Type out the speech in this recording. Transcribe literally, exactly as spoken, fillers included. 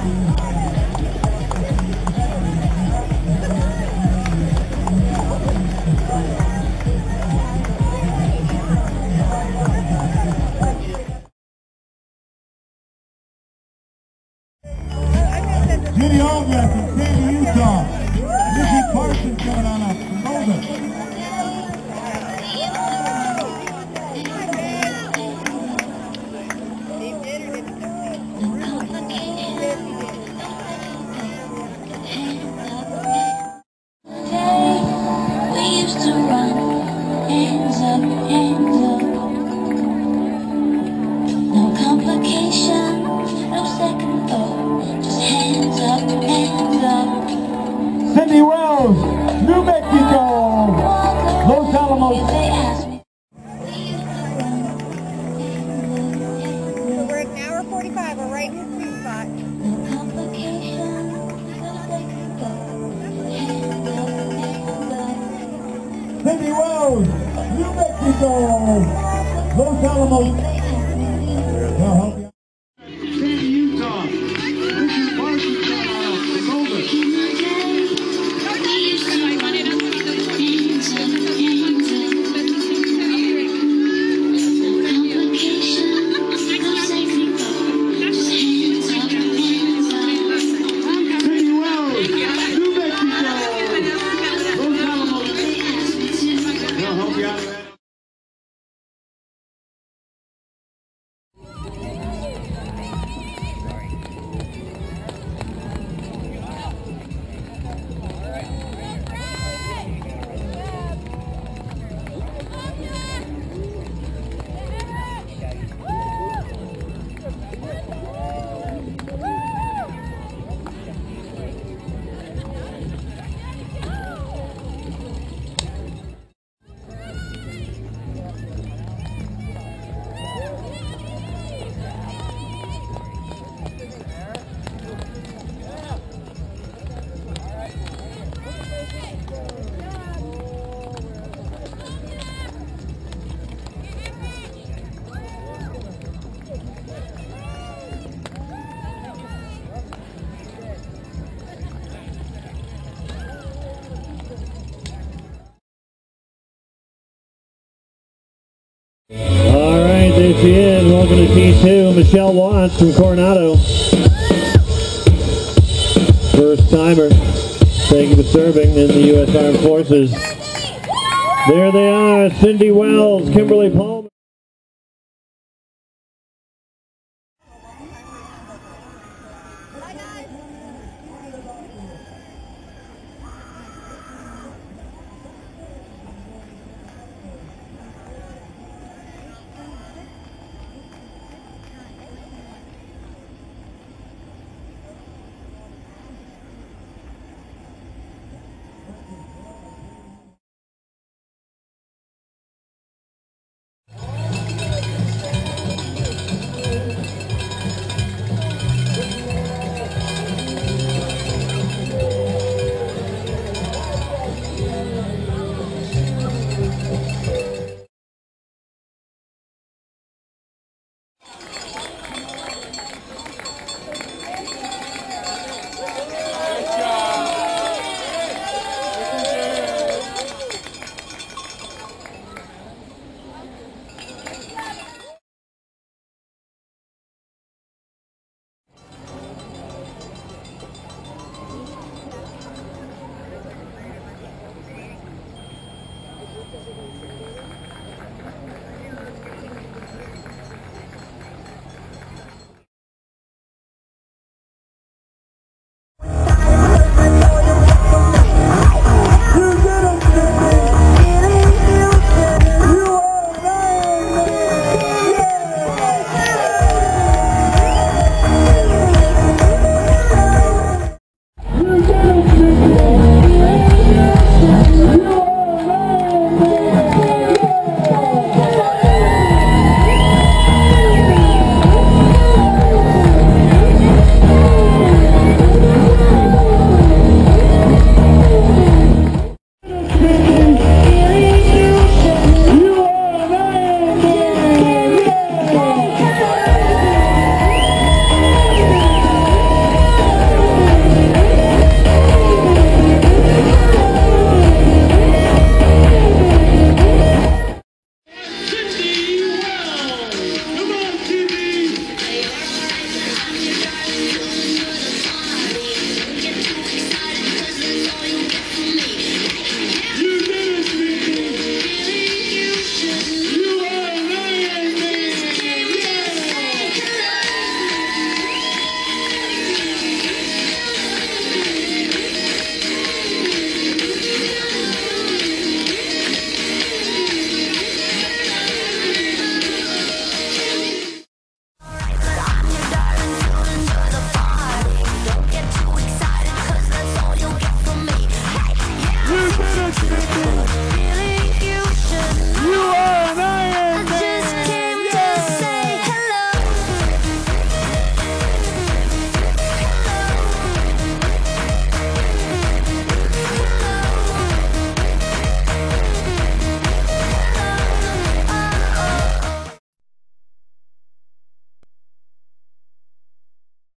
Judy Aldrich from Sandy, Utah. Nikki Parsons coming on up from Boulder. Cindy Wells, New Mexico, Los Alamos. So we're at an hour forty-five, we're right in the sweet spot. Cindy Wells, New Mexico, Los Alamos. They'll help you. Sandy, Utah. Nikki Parsons coming on up from Boulder. All right, there she is. Welcome to T two, Michelle Watts from Coronado. First timer. Thank you for serving in the U S Armed Forces. There they are, Cindy Wells, Kimberly Palmer.